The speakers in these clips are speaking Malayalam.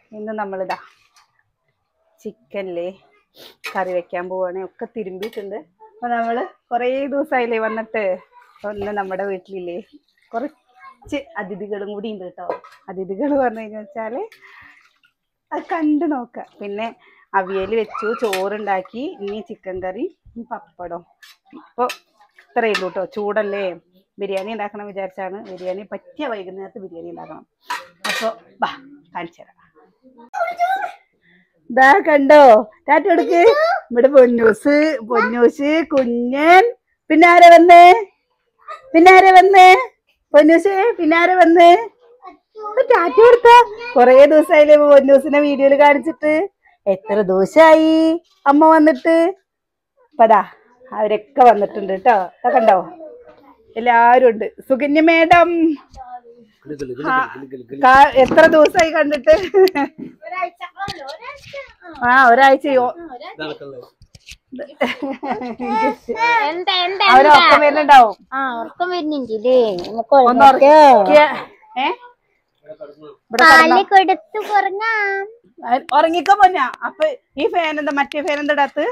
ഇന്ന് നമ്മളിതാ ചിക്കനിലെ കറി വെക്കാൻ പോവാണ്. ഒക്കെ തിരുമ്പിയിട്ടുണ്ട്. അപ്പൊ നമ്മള് കുറേ ദിവസമായില്ലേ വന്നിട്ട്. ഒന്ന് നമ്മുടെ വീട്ടിലില്ലേ കുറച്ച് അതിഥികളും കൂടി ഉണ്ട് കേട്ടോ. അതിഥികൾ പറഞ്ഞു കഴിഞ്ഞാല് അത് കണ്ടു നോക്കാം. പിന്നെ അവിയൽ വെച്ചു, ചോറുണ്ടാക്കി, ഇനി ചിക്കൻ കറി, പപ്പടം. ഇപ്പൊ ഇത്രയേ ഉള്ളൂ കേട്ടോ. ചൂടല്ലേ, ബിരിയാണി ഉണ്ടാക്കണം വിചാരിച്ചാണ്. ബിരിയാണി പറ്റിയ വൈകുന്നേരത്ത് ബിരിയാണി ഉണ്ടാക്കണം. അപ്പൊ ബാ കാണിച്ചു തരാം. ഇതാ കണ്ടോ, ടാറ്റ കൊടുക്ക്. ഇവിടെ പൊന്നൂസ് കുഞ്ഞൻ. പിന്നാരെ വന്നേ പൊന്നൂസ്, പിന്നാരെ വന്നേ ടാറ്റ കൊടുത്ത. കൊറേ ദിവസമായില്ലേ പൊന്നൂസിനെ വീഡിയോയില് കാണിച്ചിട്ട്. എത്ര ദിവസമായി അമ്മ വന്നിട്ട്. അപ്പതാ അവരൊക്കെ വന്നിട്ടുണ്ട് കേട്ടോ. കണ്ടോ, എല്ലാരും ഉണ്ട്. സുകന്യ മേഡം എത്ര ദിവസമായി കണ്ടിട്ട്. ഒരാഴ്ചയോ. അവരൊക്കെ വരുന്നുണ്ടാവും. ഉറങ്ങിക്കോ പൊന്നാ. അപ്പൊ ഈ ഫാൻ എന്താ, മറ്റേ ഫാൻ എന്താ ഇടാത്ത്?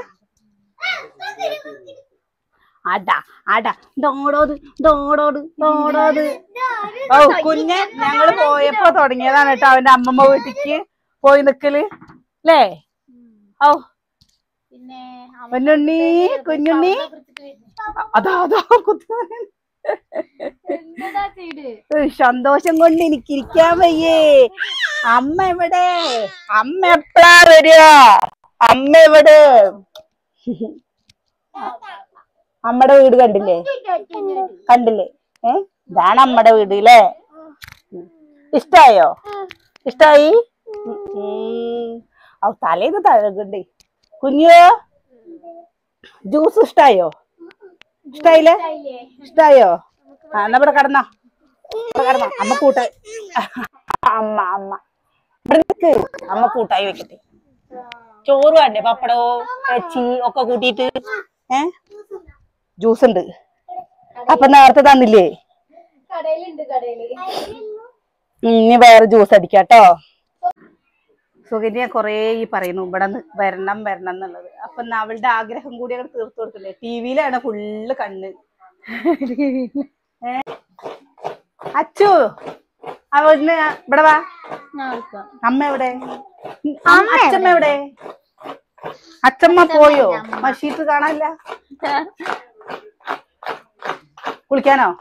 ഓ കുഞ്ഞ് ഞങ്ങള് പോയപ്പോ തുടങ്ങിയതാണ് കേട്ടോ അവന്റെ അമ്മമ്മ വീട്ടിക്ക് പോയി നിക്കല് അല്ലേ. ഓ പൊന്നുണ്ണി കുഞ്ഞുണ്ണി അതാ സന്തോഷം കൊണ്ട് എനിക്കിരിക്കാൻ വയ്യേ. അമ്മ എവിടെ? അമ്മ എപ്പഴാ വരിക? അമ്മ എവിടെ? അമ്മടെ വീട് കണ്ടില്ലേ? ഇതാണ് അമ്മടെ വീട് അല്ലേ. ഇഷ്ടായി? തലേന്ന് തഴകണ്ടേ കുഞ്ഞോ. ജ്യൂസ് ഇഷ്ടായോ? ഇഷ്ടായോ? എന്നാ ഇവിടെ കടന്നോ. അമ്മ കൂട്ടായി. അമ്മ കൂട്ടായി വെക്കട്ടെ. ചോറ് വേണ്ടേ? പപ്പടോ കച്ചി ഒക്കെ കൂട്ടിയിട്ട് ജ്യൂസ് ഉണ്ട്. അപ്പൊ നേരത്തെ തന്നില്ലേ? ഇനി വേറെ ജ്യൂസ് അടിക്കാട്ടോ. സുകന്യ കൊറേ ഈ പറയുന്നു ഇവിടെ വരണം എന്നുള്ളത്. അപ്പൊ അവളുടെ ആഗ്രഹം കൂടി അവിടെ തീർത്തു കൊടുക്കില്ലേ. ടിവിയിലാണ് ഫുള്ള് കണ്ണ്. അച്ചു അവന് ഇവിടെ വാ. അമ്മ എവിടെ? അച്ഛമ്മ എവിടെ? അച്ഛമ്മ പോയോ? മഷീത്ത് കാണാനില്ല. കുളിക്കാനോ?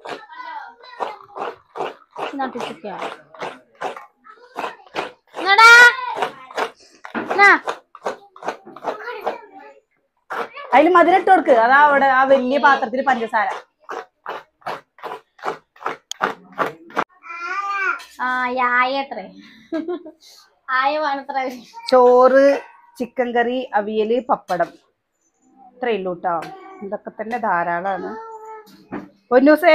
അതില് മധുരട്ട് കൊടുക്ക്. അതാ അവിടെ ആ വലിയ പാത്രത്തില് പഞ്ചസാര. ചോറ്, ചിക്കൻ കറി, അവിയല്, പപ്പടം. ഇത്രയേ ഉള്ളൂ കേട്ടോ. ഇതൊക്കെ തന്നെ ധാരാളമാണ്. പൊന്നൂസേ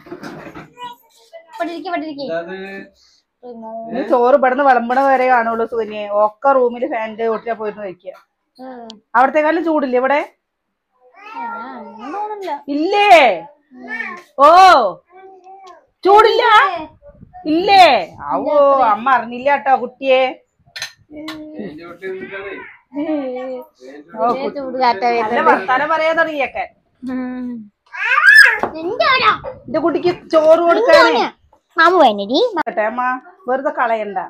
ചോറ് ഇവിടുന്ന് വിളമ്പണ വരെ കാണുള്ളൂ സുകന്യെ. ഒക്കെ റൂമില് ഫാനിന്റെ ചോട്ടിലാ പോയിരുന്നു കഴിക്കുക. അവിടത്തെക്കാളും ചൂടില്ലേ ഇവിടെ? ഇല്ലേ? ഓ ചൂടില്ല ഇല്ലേ? അവോ അമ്മ അറിഞ്ഞില്ല കേട്ടോ കുട്ടിയെ. വർത്താനം പറയാൻ തുടങ്ങിയൊക്കെ. എന്റെ കുട്ടിക്ക് ചോറ് കൊടുക്കാനേ. അമ്മ വെറുതെ കളയണ്ട.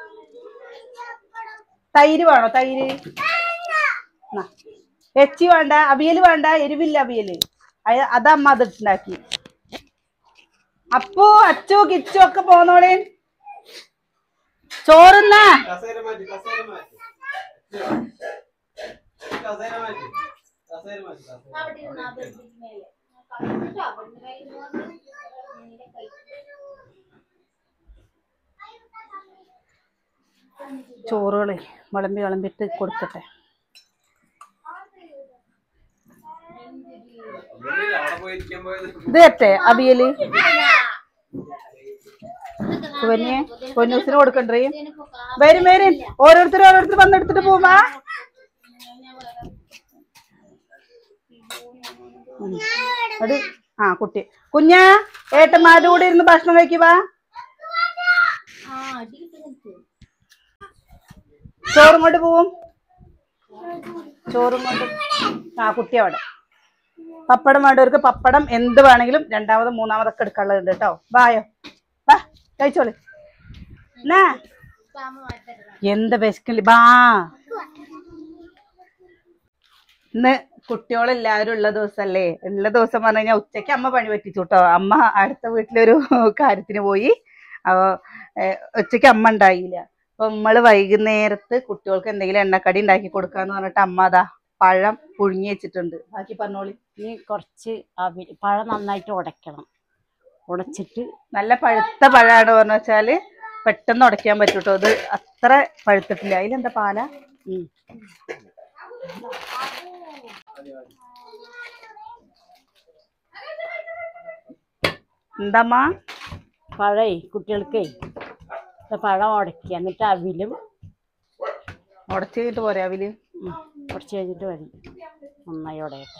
തൈര് വേണോ? തൈര് എച്ചി വേണ്ട. അവിയല് വേണ്ട. എരിവില്ല അവിയല്. അതമ്മ അതിട്ടുണ്ടാക്കി. അപ്പോ അച്ചു കിച്ചു ഒക്കെ പോന്നോളേ. ചോറുന്നാ. ചോറുകളെ വിളമ്പിട്ട് കൊടുക്കട്ടെ. ഇത് പറ്റേ അവിയല്? പൊന്നൂസിന് കൊടുക്കണ്ടേ? വരും ഓരോരുത്തർ വന്നെടുത്തിട്ട് പോവാ. കുട്ടി കുഞ്ഞാ ഏട്ടന്മാരുടെ കൂടെ ഇരുന്ന് ഭക്ഷണം കഴിക്കുവാ. ചോറും കൊണ്ട് പോവും. ചോറും കൊണ്ട് ആ കുട്ടി അവിടെ. പപ്പടം വേണ്ടവർക്ക് പപ്പടം എന്ത് വേണമെങ്കിലും രണ്ടാമതും മൂന്നാമതൊക്കെ എടുക്കാനുള്ളതുണ്ട് കേട്ടോ. വായോ വാ കഴിച്ചോളി. എന്നാ എന്താ വിശക്കില്ല ബാ. ഇന്ന് കുട്ടികളെല്ലാവരും ഉള്ള ദിവസമല്ലേ. ഉള്ള ദിവസം പറഞ്ഞു കഴിഞ്ഞാൽ ഉച്ചയ്ക്ക് അമ്മ പണി പറ്റിച്ചു കേട്ടോ. അമ്മ അടുത്ത വീട്ടിലൊരു കാര്യത്തിന് പോയി. അപ്പോൾ ഉച്ചയ്ക്ക് അമ്മ ഉണ്ടായില്ല. അപ്പൊ നമ്മള് വൈകുന്നേരത്ത് കുട്ടികൾക്ക് എന്തെങ്കിലും എണ്ണക്കടി ഉണ്ടാക്കി കൊടുക്കാന്ന് പറഞ്ഞിട്ട് അമ്മ അതാ പഴം പുഴുങ്ങി വെച്ചിട്ടുണ്ട്. ബാക്കി പറഞ്ഞോളി. ഇനി കുറച്ച് പഴം നന്നായിട്ട് ഉടയ്ക്കണം. ഉടച്ചിട്ട് നല്ല പഴുത്ത പഴമാണ് പറഞ്ഞു വെച്ചാല് പെട്ടെന്ന് ഉടയ്ക്കാൻ പറ്റും കേട്ടോ. ഇത് അത്ര പഴുത്തിട്ടില്ല. അതിലെന്താ പാല എന്താമ്മ? പഴേ കുട്ടികൾക്കേ പഴം ഉടക്കുക. എന്നിട്ട് അവിലും ഉടച്ചു കഴിഞ്ഞിട്ട് പോരെ അവില്? കുറച്ച് കഴിഞ്ഞിട്ട് മതി. നന്നായി ഉടയട്ടെ.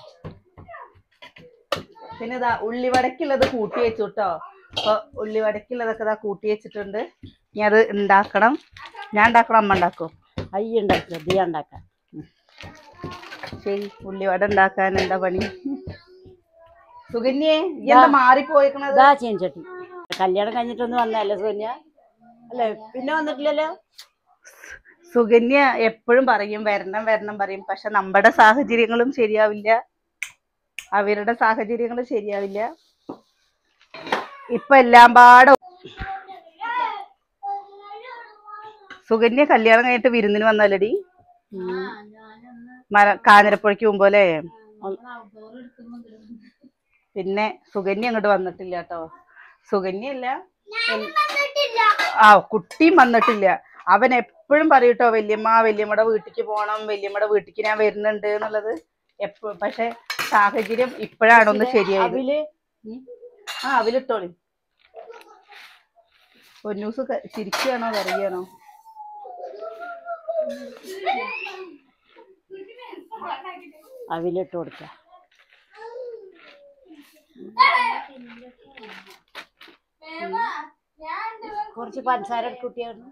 പിന്നെ ഇതാ ഉള്ളിവടക്കുള്ളത് കൂട്ടി വെച്ചു കേട്ടോ. അപ്പൊ ഉള്ളിവടക്കുള്ളതൊക്കെ ഇതാ കൂട്ടി വെച്ചിട്ടുണ്ട്. ഇനി അത് ഉണ്ടാക്കണം. ഞാൻ ഉണ്ടാക്കണം അമ്മ ഉണ്ടാക്കും? അയ്യ ഉണ്ടാക്കുക. ദീ ഉണ്ടാക്കാം. ശരി, ഉള്ളിവട ഉണ്ടാക്കാൻ എന്താ പണി? സുകന്യേ എന്താ മാറിപ്പോയിക്കണത്? ചീൻചട്ടി കല്യാണം കഴിഞ്ഞിട്ടൊന്നും വന്നല്ലേ സുകന്യ? അല്ലേ പിന്നെ വന്നിട്ടില്ലല്ലോ. സുകന്യ എപ്പോഴും പറയും വരണം വരണം പറയും. പക്ഷെ നമ്മുടെ സാഹചര്യങ്ങളും ശരിയാവില്ല, അവരുടെ സാഹചര്യങ്ങളും ശരിയാവില്ല. ഇപ്പൊ എല്ലാം പാടെ സുകന്യ കല്യാണം കഴിഞ്ഞിട്ട് വിരുന്നിന് വന്നല്ലടി കാഞ്ഞിരപ്പുഴയ്ക്ക് മുമ്പ് അല്ലേ. പിന്നെ സുകന്യ അങ്ങോട്ട് വന്നിട്ടില്ല കേട്ടോ. സുകന്യല്ല കുട്ടിയും വന്നിട്ടില്ല. അവൻ എപ്പോഴും പറയൂട്ടോ വല്യമ്മയുടെ വീട്ടിക്ക് പോണം, വല്യമ്മയുടെ വീട്ടിക്ക് ഞാൻ വരുന്നുണ്ട് എന്നുള്ളത് എപ്പോഴും. പക്ഷെ സാഹചര്യം ഇപ്പോഴാണൊന്ന് ശരിയായത്. അവിലിട്ടോളി. പൊന്നൂസ് ചിരിക്കുകയാണോ കറിയാണോ? അവിലിട്ട് കൊടുക്ക. കുറച്ച് പഞ്ചസാര കുട്ടിയാണ്.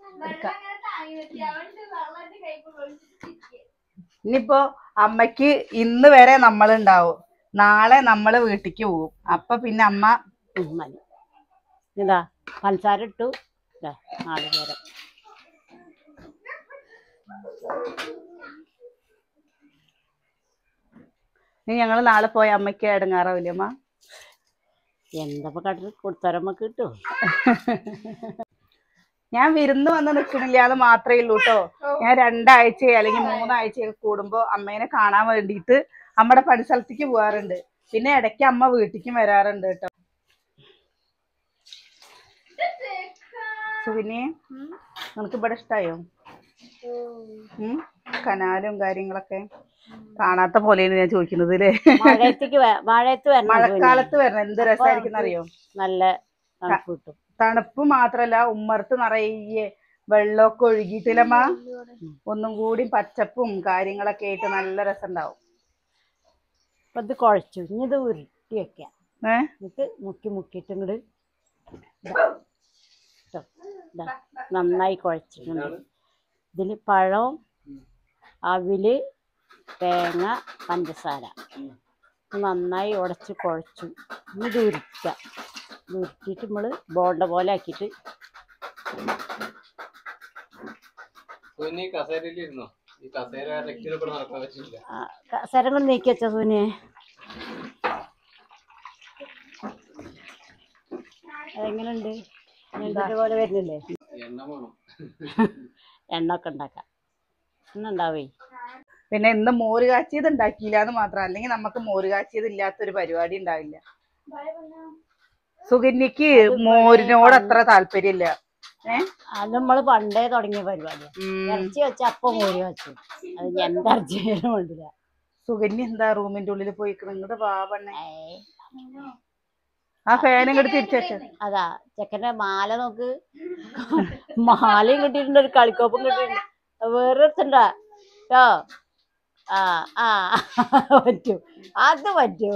ഇനിയിപ്പോ അമ്മക്ക് ഇന്ന് വരെ നമ്മളുണ്ടാവും, നാളെ നമ്മള് വീട്ടിക്ക് പോവും. അപ്പൊ പിന്നെ അമ്മ മതി. ഇതാ പഞ്ചസാര ഇട്ടു. നാളികേരം ഇനി ഞങ്ങള് നാളെ പോയ അമ്മയ്ക്ക് ഇടങ്ങാറാവില്ലേ അമ്മ? എന്താ കടൽ കൊടുത്തരമ്മക്ക് കിട്ടും. ഞാൻ വിരുന്ന് വന്ന് നിൽക്കണില്ല എന്ന് മാത്രമേ ഉള്ളൂ കേട്ടോ. ഞാൻ 2 ആഴ്ച അല്ലെങ്കിൽ 3 ആഴ്ചയൊക്കെ കൂടുമ്പോ അമ്മേനെ കാണാൻ വേണ്ടിയിട്ട് അമ്മയുടെ പണിസ്ഥലത്തേക്ക് പോകാറുണ്ട്. പിന്നെ ഇടയ്ക്ക് അമ്മ വീട്ടിലേക്കും വരാറുണ്ട് കേട്ടോ. സുവിനെ നിനക്ക് ഇവിടെ ഇഷ്ടായോ? കനാലും കാര്യങ്ങളൊക്കെ കാണാത്ത പോലെയാണ് ഞാൻ ചോദിക്കുന്നത് അല്ലേ. മഴക്കാലത്ത് വരണം എന്ത് രസമായിരിക്കും അറിയോ? നല്ല തണുപ്പ് മാത്രല്ല ഉമ്മർത്ത് നിറയെ വെള്ളമൊക്കെ ഒഴുകിയിട്ടില്ലമ്മ. ഒന്നും കൂടി പച്ചപ്പും കാര്യങ്ങളൊക്കെ ആയിട്ട് നല്ല രസം ഉണ്ടാവും. അപ്പൊ ഇത് കുഴച്ചു. ഇനി ഇത് ഉരുട്ടി വെക്കാം. എന്നിട്ട് മുക്കിയിട്ട് ഇങ്ങോട്ട് നന്നായി കുഴച്ചിട്ടുണ്ട്. ഇതിൽ പഴം, അവില്, തേങ്ങ, പഞ്ചസാര നന്നായി ഉടച്ച് കുഴച്ചു. ഇനി ഇത് ഉരുട്ടുക. ഉരുട്ടിയിട്ട് നമ്മൾ ബോണ്ട പോലെ ആക്കിയിട്ട് കസേരകൾ നീക്കി വെച്ച സൂനെ. അതെങ്ങനെയുണ്ട്? പോലെ വരുന്നില്ലേ? എണ്ണ ഒക്കെ ഉണ്ടാക്കാം. ഇന്നുണ്ടാവേ. പിന്നെ ഇന്ന് മോര് കാച്ചിയത് ഉണ്ടാക്കിയില്ല എന്ന് മാത്രം. അല്ലെങ്കിൽ നമുക്ക് മോര് കാച്ചിയത് ഇല്ലാത്തൊരു പരിപാടി ഉണ്ടാവില്ല. സുകന്യക്ക് മോരിനോട് അത്ര താല്പര്യമില്ല. അത് നമ്മള് പണ്ടേ തുടങ്ങിയ പരിപാടിയാണ്. ഇറച്ചി വെച്ച അപ്പം മോര് കാച്ചു. അത് എന്താ ഇറച്ചിയാലും വേണ്ടില്ല. സുകന്യ എന്താ റൂമിന്റെ ഉള്ളിൽ പോയിക്കണം? ഇങ്ങോട്ട് പാവണ്ണേ. ആ ഫാനും ഇങ്ങോട്ട് തിരിച്ചു വെച്ച. അതാ ചെക്കന്റെ മാല നോക്ക്. മാലയും കിട്ടിയിട്ടുണ്ട്, ഒരു കളിക്കോപ്പും കിട്ടിയിട്ടുണ്ട്. വേറൊരുത്തണ്ടാ കേട്ടോ. പറ്റൂ, അത് പറ്റൂ.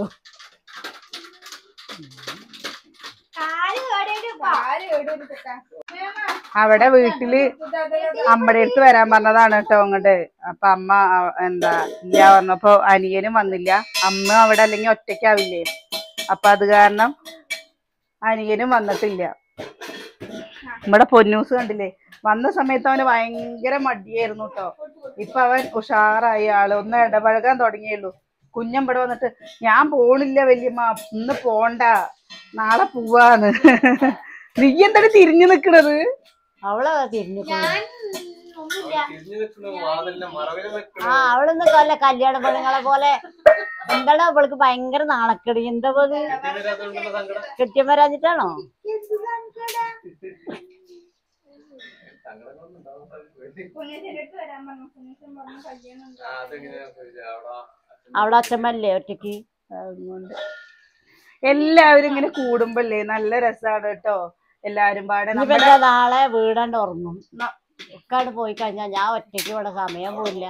അവിടെ വീട്ടില് അമ്മയുടെ അടുത്ത് വരാൻ പറഞ്ഞതാണ് കേട്ടോ അങ്ങോട്ട്. അപ്പൊ അമ്മ എന്താ ഇല്ല പറഞ്ഞപ്പോ അനിയനും വന്നില്ല. അമ്മ അവിടെ അല്ലെങ്കിൽ ഒറ്റയ്ക്കാവില്ലേ, അപ്പൊ അത് കാരണം അനിയനും വന്നിട്ടില്ല. നമ്മുടെ പൊന്നൂസ് കണ്ടില്ലേ, വന്ന സമയത്ത് അവന് ഭയങ്കര മടിയായിരുന്നു കേട്ടോ. ഇപ്പൊ അവൻ ഉഷാറായി, ആള് ഒന്ന് ഇടപഴകാൻ തുടങ്ങിയുള്ളൂ. കുഞ്ഞമ്പടെ വന്നിട്ട് ഞാൻ പോണില്ല വല്യമ്മ, ഇന്ന് പോണ്ട, നാളെ പോവാന്ന്. നീ എന്താണ് തിരിഞ്ഞു നിക്കണത്? അവളെ തിരിഞ്ഞു അവളൊന്നും കൊല്ല കല്യാണ പെണ്ണുങ്ങളെ പോലെ. എന്താണ് അവൾക്ക് ഭയങ്കര നാണക്കേട്. എന്താ പോലെ കെട്ടിയം വരാഞ്ഞിട്ടാണോ? അവിടെ അച്ഛമ്മല്ലേ ഒറ്റക്ക്? എല്ലാവരും ഇങ്ങനെ കൂടുമ്പല്ലേ നല്ല രസാണ് കേട്ടോ. എല്ലാരും പാടെ നാളെ വീടാണ്ട് ഉറങ്ങും. ഒക്കാട് പോയി കഴിഞ്ഞാ ഞാൻ ഒറ്റയ്ക്ക് ഇവിടെ സമയം പോയില്ല.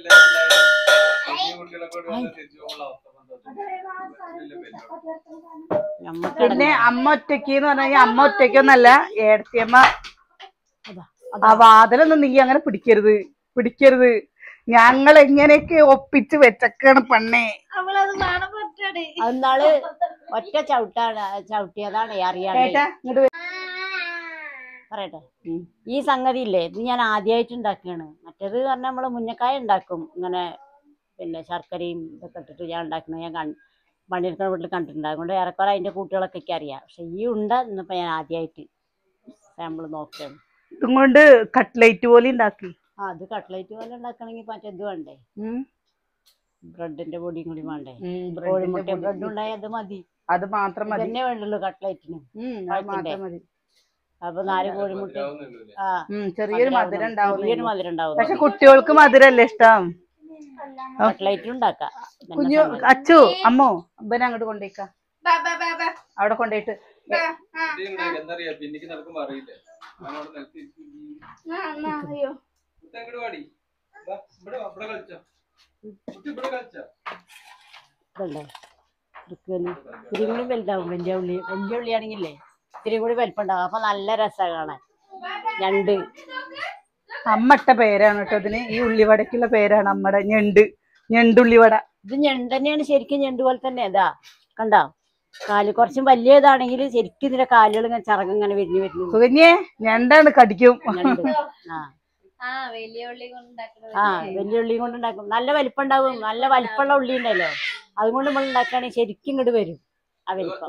പിന്നെ അമ്മ ഒറ്റയ്ക്ക് എന്ന് പറഞ്ഞാൽ അമ്മ ഒറ്റയ്ക്കൊന്നല്ല, ഏടത്തിയമ്മ. ആ വാതിലൊന്നും നീ അങ്ങനെ പിടിക്കരുത്. ഞങ്ങൾ എങ്ങനെയൊക്കെ ഒപ്പിച്ച് വെച്ചക്കാണ് പെണ്ണേ. അന്നാള് ഒറ്റ ചവിട്ടിയതാണ് അറിയാതെ. പറയട്ടെ, ഈ സംഗതി ഇല്ലേ, ഇത് ഞാൻ ആദ്യമായിട്ട് ഉണ്ടാക്കുകയാണ്. മറ്റേത് പറഞ്ഞാൽ നമ്മള് മുന്നക്കായ ഉണ്ടാക്കും ഇങ്ങനെ, പിന്നെ ശർക്കരയും ഇതൊക്കെ ഇട്ടിട്ട് ഞാൻ ഉണ്ടാക്കുന്നത് ഞാൻ പണിയെടുക്കുന്ന വീട്ടിൽ കണ്ടിട്ടുണ്ട്. അതുകൊണ്ട് ഏറെക്കുറെ അതിന്റെ കൂട്ടുകളൊക്കെ എനിക്ക് അറിയാം. പക്ഷെ ഈ ഇന്നിപ്പോ ഞാൻ ആദ്യമായിട്ട് സാമ്പിൾ നോക്കുകയാണ്. ഇതും കൊണ്ട് കട്ട്ലേറ്റ് പോലെ ഉണ്ടാക്കി. അത് കട്ട്ലേറ്റ് പോലെ ഉണ്ടാക്കണമെങ്കിൽ മറ്റേ ഇത് വേണ്ടേ, ബ്രെഡിന്റെ പൊടിയും കൂടി വേണ്ടേ? കോഴിമുട്ട ബ്രെഡ് ഉണ്ടായാൽ അത് മതി. അത് മാത്രം മതി, തന്നെ വേണ്ടുള്ളൂ കട്ട്ലേറ്റിന്. മതി. അപ്പൊ 4 കോഴിമുട്ട. ചെറിയൊരു മധുരം ഉണ്ടാവും. പക്ഷെ കുട്ടികൾക്ക് മധുരല്ലേ ഇഷ്ടം. കട്ട്ലേറ്റ് ഉണ്ടാക്കാം. കുഞ്ഞു അച്ചു അമ്മോ അബ്ബനെ അങ്ങോട്ട് കൊണ്ടേക്ക, അവിടെ കൊണ്ടേട്ട് ഇത്തിരി കൂടി വലുതാവും. വലിയ ഉള്ളിയാണെങ്കിലേ ഇത്തിരി കൂടി വലിപ്പുണ്ടാവും. അപ്പൊ നല്ല രസം കാണാൻ. ഞണ്ട് അമ്മട്ട പേരാണ് കേട്ടോ ഇതിന്. ഈ ഉള്ളിവടക്കുള്ള പേരാണ് അമ്മയുടെ ഞണ്ടുള്ളിവട. ഇത് ഞണ്ട് തന്നെയാണ് ശരിക്കും, ഞണ്ട് പോലെ തന്നെ. ഇതാ കണ്ടോ, കാല് കുറച്ചും വലിയതാണെങ്കിൽ ശരിക്കും ഇതിന്റെ കാലുകൾ ഇങ്ങനെ ചിറങ്ങ് ഇങ്ങനെ വരുന്നു. സുകന്യേ ഞണ്ടാണ് കടിക്കും. വലിയ ഉള്ളി കൊണ്ട് ഉണ്ടാക്കും. നല്ല വലിപ്പം ഉണ്ടാവും. നല്ല വലിപ്പമുള്ള ഉള്ളി ഉണ്ടല്ലോ, അതുകൊണ്ട് നമ്മൾ ഉണ്ടാക്കുകയാണെങ്കിൽ ശരിക്കും ഇങ്ങോട്ട് വരും ആ വലിപ്പം.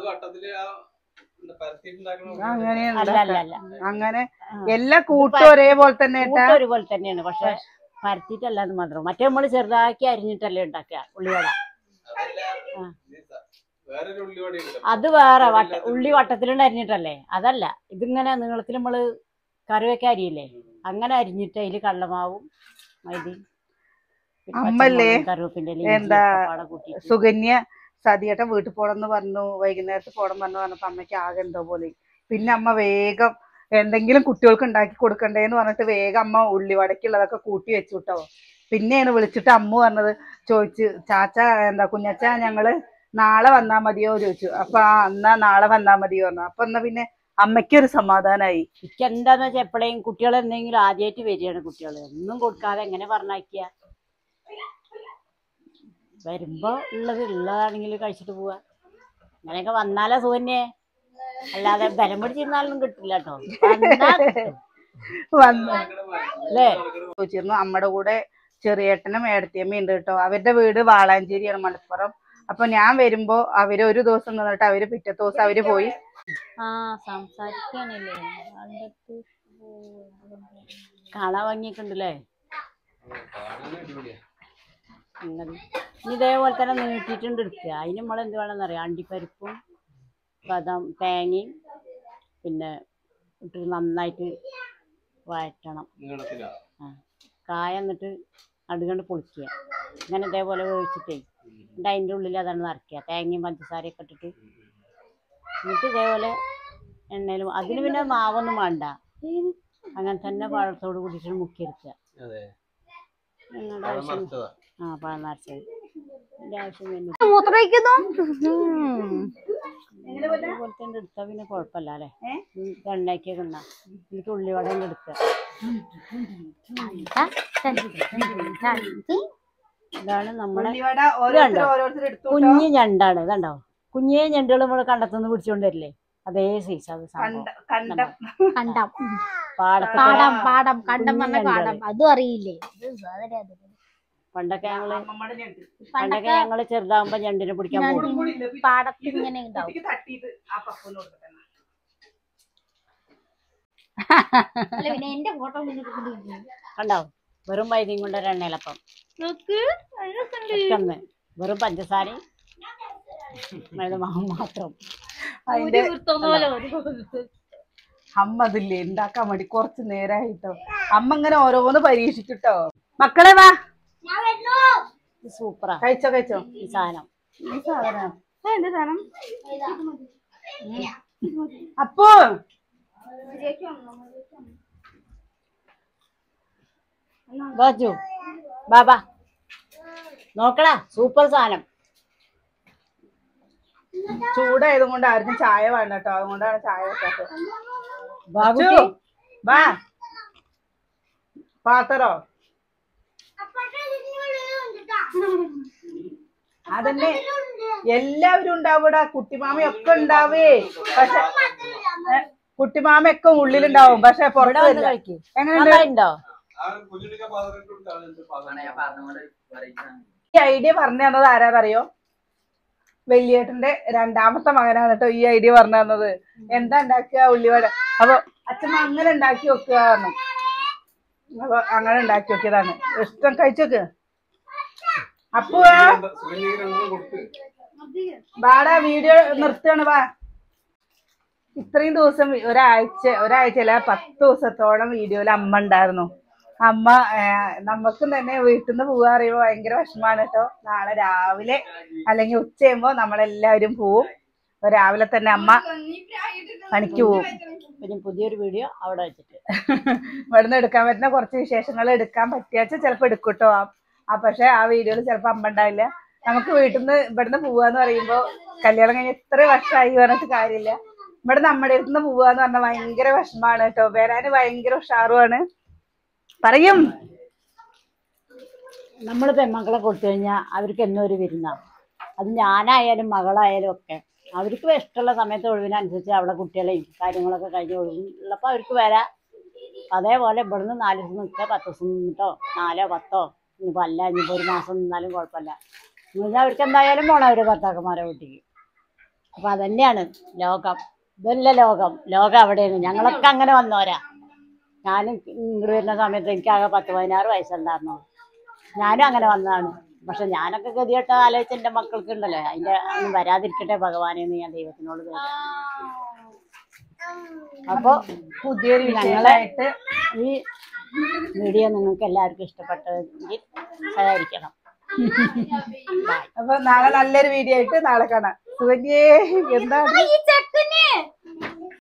അങ്ങനെ എല്ലാ കൂട്ടും ഒരേപോലെ തന്നെ ഒരുപോലെ തന്നെയാണ്. പക്ഷെ പരത്തിയിട്ടല്ലാന്ന് മാത്രം. മറ്റേ നമ്മള് ചെറുതാക്കി അരിഞ്ഞിട്ടല്ലേ ഉണ്ടാക്കുക ഉള്ളിവട. അത് വേറെ ഉള്ളി വട്ടത്തിലുണ്ട് അരിഞ്ഞിട്ടല്ലേ. അതല്ല, ഇതിങ്ങനെ നീളത്തിൽ നമ്മള് കറിവൊക്കെ അരിയില്ലേ, അങ്ങനെ അരിഞ്ഞിട്ട് അതില് കള്ളമാവും മൈദയും അമ്മല്ലേ കറിവേപ്പിന്റെ എന്താ സുകന്യ സതിയേട്ടൻ വീട്ടിൽ പോണെന്ന് പറഞ്ഞു, വൈകുന്നേരത്ത് പോണം പറഞ്ഞപ്പോ അമ്മയ്ക്ക് ആകെ എന്തോ പോലെ. പിന്നെ അമ്മ വേഗം എന്തെങ്കിലും കുട്ടികൾക്ക് ഉണ്ടാക്കി കൊടുക്കണ്ടേന്ന് പറഞ്ഞിട്ട് വേഗം അമ്മ ഉള്ളിവടക്കുള്ളതൊക്കെ കൂട്ടി വെച്ചു കേട്ടോ. പിന്നെയാണ് വിളിച്ചിട്ട് അമ്മ പറഞ്ഞത്, ചോദിച്ചു ചാച്ച എന്താ കുഞ്ഞച്ച ഞങ്ങള് നാളെ വന്നാ മതിയോ ചോദിച്ചു. അപ്പൊ എന്നാ നാളെ വന്നാ മതിയോ പറഞ്ഞു. അപ്പൊ എന്നാ പിന്നെ അമ്മയ്ക്കൊരു സമാധാനായി. എനിക്ക് എന്താന്ന് വെച്ചാൽ എപ്പോഴേയും കുട്ടികൾ എന്തെങ്കിലും ആദ്യമായിട്ട് വരികയാണ്. കുട്ടികൾ ഒന്നും കൊടുക്കാതെ എങ്ങനെ പറഞ്ഞയക്കുക? വരുമ്പോ ഉള്ളതാണെങ്കിൽ കഴിച്ചിട്ട് പോവാ. അങ്ങനെയൊക്കെ വന്നാലോ സുകന്യേ, അല്ലാതെ ബലം പിടിച്ചിരുന്നാലൊന്നും കിട്ടില്ല കേട്ടോ. അല്ലേ ചോദിച്ചിരുന്നു. അമ്മയുടെ കൂടെ ചെറിയേട്ടനും ഏടത്തിയമ്മയും ഉണ്ട് കേട്ടോ. അവരുടെ വീട് വാളാഞ്ചേരിയാണ്, മലപ്പുറം. അപ്പൊ ഞാൻ വരുമ്പോ അവര് ഒരു ദിവസം നിന്നിട്ട് അവര് പിറ്റത്തെ ദിവസം അവര് പോയി. സംസാരിക്കാനല്ലേ കാണാൻ ഭംഗിയൊക്കെണ്ടല്ലേ. ഇതേപോലെ തന്നെ നീട്ടിയിട്ടുണ്ട് എടുക്കുക. അതിന് നമ്മൾ എന്ത് വേണമെന്ന് അറിയാം, അണ്ടിപ്പരിപ്പും തേങ്ങയും പിന്നെ ഇട്ടിട്ട് നന്നായിട്ട് വഴറ്റണം. കായ എന്നിട്ട് അടുകണ്ട് പൊളിക്കുക. അങ്ങനെ ഇതേപോലെ വേവിച്ചിട്ടേ എന്നിട്ട് അതിൻ്റെ ഉള്ളിൽ അതാണ് നിറയ്ക്കുക, തേങ്ങയും പഞ്ചസാരയൊക്കെ ഇട്ടിട്ട്. എന്നിട്ട് ഇതേപോലെ എണ്ണയിലും, അതിന് പിന്നെ മാവൊന്നും വേണ്ട, അങ്ങനെ തന്നെ പഴത്തോട് കൂടിയിട്ട് മുക്കിയെടുക്കുക. പഴം നിറച്ചത്. അതിൻ്റെ ആവശ്യം അതുപോലെ തന്നെ എടുത്താ പിന്നെ കുഴപ്പമില്ല അല്ലേ? എണ്ണയ്ക്കൊക്കെ ഉണ്ടാ എന്നിട്ട് ഉള്ളിവട എടുക്കുക. ഇതാണ് നമ്മുടെ കുഞ്ഞു ഞണ്ടാണ്. ഇതുണ്ടോ കുഞ്ഞേ ഞണ്ടുകൾ നമ്മള് കണ്ടത്തുനിന്ന് പിടിച്ചോണ്ട് വരില്ലേ, അതേ സൈസ് അത് അതും അറിയില്ലേ? പണ്ടൊക്കെ ഞങ്ങള് ചെറുതാകുമ്പോ ഞണ്ടിനെ പിടിക്കാൻ പോകും. പാടത്ത് ഇങ്ങനെ ഉണ്ടാവും. പിന്നെ എന്റെ ഫോട്ടോ കണ്ടോ? വെറും വൈദ്യം കൊണ്ട് ഒരു എണ്ണയിലപ്പം, വെറും പഞ്ചസാരയും മാത്രം. അമ്മ അതില്ലേ ഉണ്ടാക്കാൻ വേണ്ടി കുറച്ച് നേരമായിട്ടോ. അമ്മ ഇങ്ങനെ ഓരോന്ന് പരീക്ഷിച്ചിട്ടോ. മക്കളെ വാ, സൂപ്പറാ. കഴിച്ചോ കഴിച്ചോ. ഈ സാധനം എന്ത് സാധനം? അപ്പോ ബാജു ബാബാ നോക്കടാ, സൂപ്പർ സാധനം. ചൂടായതും കൊണ്ട് ആർക്കും ചായ വേണ്ട കേട്ടോ, അതുകൊണ്ടാണ് ചായ വെക്കാത്തത്. ബാബുട്ടി വാ, പാത്തറോ അതന്നെ എല്ലാവരും ഉണ്ടാവൂടാ. കുട്ടിമാമയൊക്കെ ഉണ്ടാവേ, പക്ഷെ കുട്ടിമാമയൊക്കെ ഉള്ളിലുണ്ടാവും, പക്ഷെ പുറത്ത് വരില്ല. എങ്ങനെയുണ്ടോ ഈ ഐഡിയ പറഞ്ഞു തന്നത് ആരാന്നറിയോ? വലിയേട്ടന്റെ രണ്ടാമത്തെ മകനാണ് കേട്ടോ ഈ ഐഡിയ പറഞ്ഞു തന്നത്. എന്താ ഉണ്ടാക്കുക ഉള്ളിവട. അപ്പൊ അച്ഛമ്മ അങ്ങനെ ഉണ്ടാക്കി വെക്കുക പറഞ്ഞു. അപ്പൊ അങ്ങനെ ഉണ്ടാക്കി നോക്കിയതാണ്. ഇഷ്ടം കഴിച്ചോക്ക്. അപ്പോ വാടാ, വീഡിയോ നിർത്തുകയാണ്. വാ, ഇത്രയും ദിവസം ഒരാഴ്ച അല്ല 10 ദിവസത്തോളം വീഡിയോയിൽ അമ്മ ഉണ്ടായിരുന്നു. അമ്മ നമുക്കും തന്നെ വീട്ടിൽ നിന്ന് പോവാ അറിയുമ്പോ ഭയങ്കര വിഷമാണ് കേട്ടോ. നാളെ രാവിലെ അല്ലെങ്കിൽ ഉച്ചയാകുമ്പോ നമ്മളെല്ലാവരും പോവും. രാവിലെ തന്നെ അമ്മ പണിക്ക് പോവും. പിന്നെ പുതിയൊരു വീഡിയോ അവിടെ വെച്ചിട്ട് ഇവിടുന്ന് എടുക്കാൻ പറ്റുന്ന കുറച്ച് വിശേഷങ്ങൾ എടുക്കാൻ പറ്റിയാച്ച ചിലപ്പോ എടുക്കും കേട്ടോ. പക്ഷെ ആ വീഡിയോയിൽ ചിലപ്പോ അമ്മ ഉണ്ടാവില്ല. നമുക്ക് വീട്ടിൽ നിന്ന് ഇവിടുന്ന് പോവാന്ന് പറയുമ്പോ കല്യാണം കഴിഞ്ഞ് ഇത്ര വർഷമായി പറഞ്ഞിട്ട് കാര്യമില്ല. ഇവിടെ നമ്മുടെ അടുത്ത് നിന്ന് പോവാന്ന് പറഞ്ഞാൽ ഭയങ്കര വിഷമാണ് കേട്ടോ. വരാന് ഭയങ്കര ഉഷാറുമാണ്. പറയും നമ്മള് പെൺമക്കളെ കൊടുത്തു കഴിഞ്ഞാൽ അവർക്ക് എന്നും ഒരു വിരുന്നാണ്. അത് ഞാനായാലും മകളായാലും ഒക്കെ അവർക്ക് ഇഷ്ടമുള്ള സമയത്ത് ഒഴിവിനനുസരിച്ച് അവിടെ കുട്ടികളെയും കാര്യങ്ങളൊക്കെ കഴിഞ്ഞ് ഒഴിവുള്ളപ്പോൾ അവർക്ക് വരാം. അതേപോലെ ഇവിടുന്ന് 4 ദിവസം നിൽക്കുക, 10 ദിവസം നിന്നിട്ടോ 4 10 ഇനിയിപ്പോൾ അല്ല ഇനിയിപ്പോൾ 1 മാസം നിന്നാലും കുഴപ്പമില്ല. എന്നുവെച്ചാൽ അവർക്ക് എന്തായാലും പോണം അവര് ഭർത്താക്കന്മാരെ വീട്ടിക്ക്. അപ്പം അതന്നെയാണ് ലോകം. ഇതല്ല ലോകം അവിടെയാണ്. ഞങ്ങളൊക്കെ അങ്ങനെ വന്നോരാ. ഞാൻ ഇങ്ങോട്ട് വരുന്ന സമയത്ത് എനിക്കാകെ 10-16 വയസ്സുണ്ടായിരുന്നു. ഞാനും അങ്ങനെ വന്നതാണ്. പക്ഷെ ഞാനൊക്കെ ഗതികെട്ട ആലോചിച്ച് എൻ്റെ മക്കൾക്ക് ഉണ്ടല്ലോ, അതിൻ്റെ ഒന്നും വരാതിരിക്കട്ടെ ഭഗവാനെന്ന് ഞാൻ ദൈവത്തിനോട് തോന്നി. അപ്പോൾ പുതിയൊരു ഞങ്ങളായിട്ട് ഈ വീഡിയോ നിങ്ങൾക്ക് എല്ലാവർക്കും ഇഷ്ടപ്പെട്ടെങ്കിൽ സഹകരിക്കണം. അപ്പൊ നാളെ നല്ലൊരു വീഡിയോ ആയിട്ട് നാളെ കാണാം. സുവന്യേ എന്താണ്